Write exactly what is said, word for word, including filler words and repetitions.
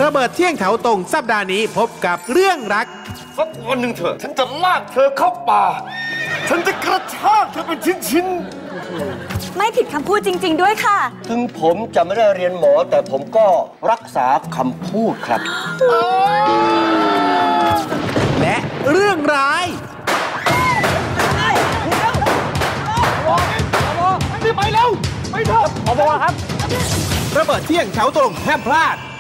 ระเบิดเที่ยงแถวตรงสัปดาห์นี้พบกับเรื่องรักสักวันหนึ่งเถอะฉันจะลากเธอเข้าป่าฉันจะกระชากเธอเป็นชิ้นๆไม่ผิดคำพูดจริงๆด้วยค่ะถึงผมจะไม่ได้เรียนหมอแต่ผมก็รักษาคำพูดครับและเรื่องร้ายนี่ไปเร็วไปเถอะผบ.ครับระเบิดเที่ยงแถวตรงห้ามพลาด